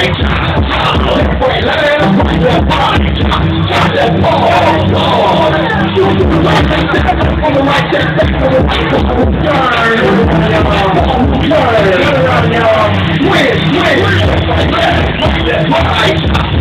right. Wait, let it right there, body. Got that ball. Shoot to the right, on the right, check back on the right. Turn. Win. Right there, right.